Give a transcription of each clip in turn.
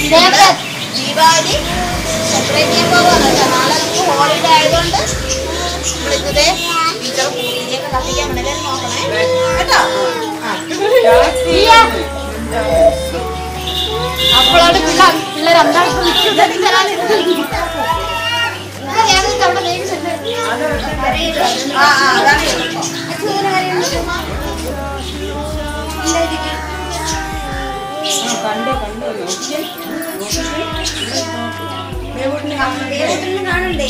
Diwali separate ചെയ്യാൻ നാളെ നമുക്ക് ഹോളിഡേ ആയതുകൊണ്ട് വിളിച്ചതേ ടീച്ചർ പൂജയൊക്കെ കത്തിക്കാൻ വേണ്ടി നോക്കണേ കേട്ടോ. അപ്പോഴാണ് പിള്ളേർ അന്താഴ്ച കാണണ്ടേ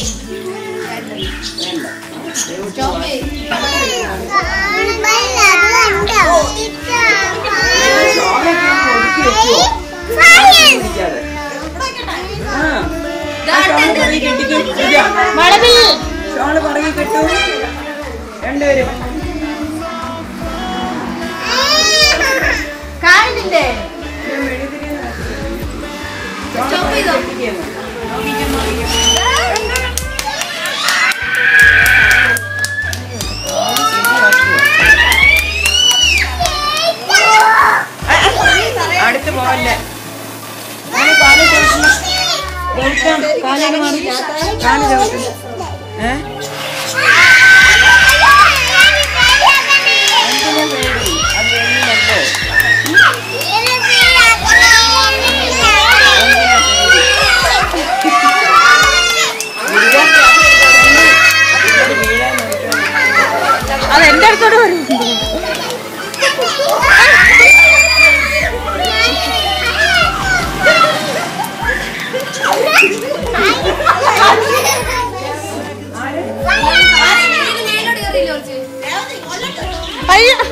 ഷോള് പുറകെ കിട്ടു രണ്ടുപേരും കാണുന്നില്ലേ അടുത്ത് പോവല്ലേ കാല് മാറി കാല് ചവിട്ടും അതെന്റെ അടുത്തോട് വരും. അയ്യോ